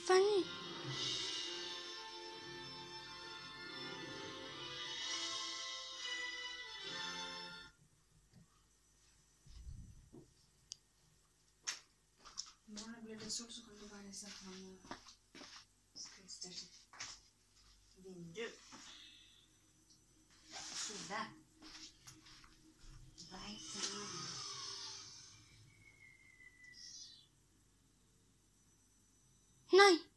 Fanny. Morgen blir det sol, så kan du bare sette den vindu. Side. Vei til. Nei.